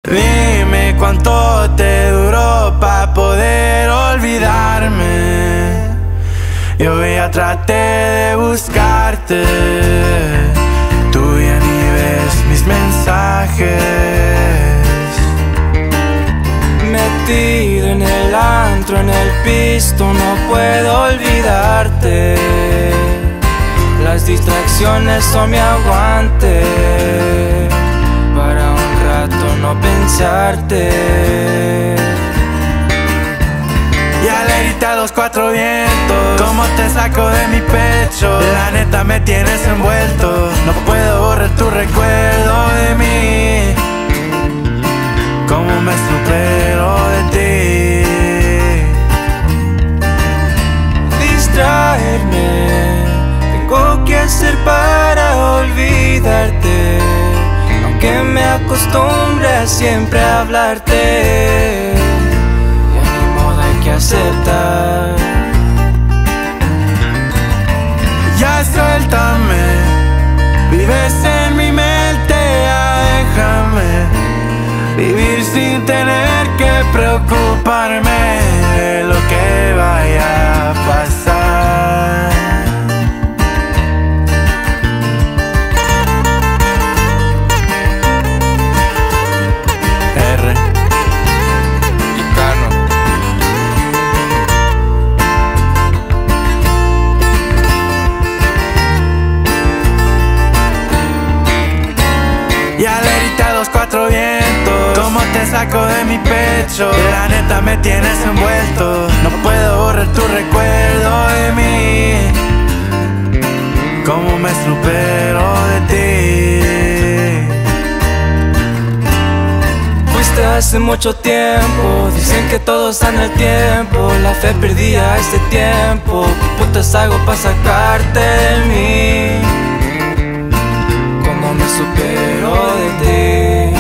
Dime cuánto te duró para poder olvidarme. Yo ya traté de buscarte, tú ya ni ves mis mensajes. Metido en el antro, en el pisto, no puedo olvidarte. Las distracciones son mi aguante para un rato no pensarte. Ya le grité a los cuatro vientos cómo te saco de mi pecho. La neta me tienes envuelto, no puedo borrar tu recuerdo de mí. Cómo me supero de ti. Distraerme, tengo que hacer para olvidarte. Aunque me acostumbre a siempre hablarte, ya ni modo hay que aceptar. Ya suéltame, vives en mi mente, ya déjame vivir sin tener que preocuparme de lo que vaya a pasar. R y Cano. Ya le grité a los cuatro vientos cómo te saco de mi pecho. La neta me tienes envuelto, no puedo borrar tu recuerdo de mí. Cómo me supero de ti. Fuiste hace mucho tiempo, dicen que todo está en el tiempo. La fe perdía este tiempo, ¿qué putas hago para sacarte de mí? Cómo me supero de ti.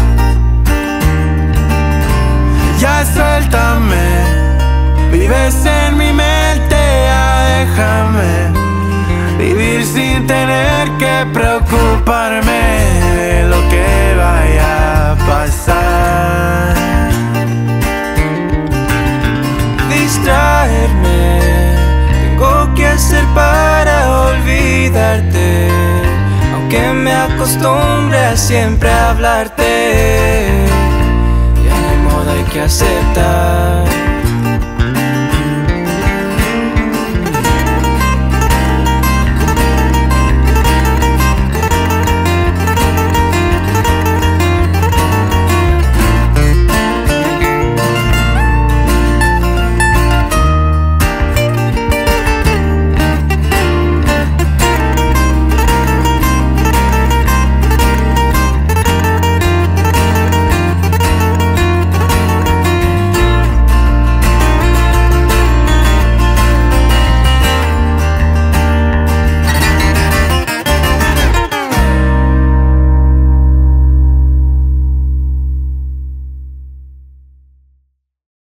Ya suéltame, vives en mi mente, ya déjame vivir sin tener que preocuparme de lo que vaya a pasar. Distraerme, tengo que hacer para olvidarte. Aunque me acostumbre a siempre hablarte.